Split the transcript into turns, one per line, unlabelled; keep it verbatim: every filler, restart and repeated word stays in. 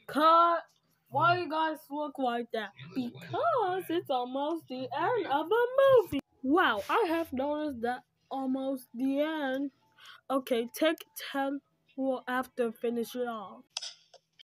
Cut! Why you guys look like that? Because it's almost the end of the movie. Wow, I have noticed that almost the end. Okay, take ten will after finish it off.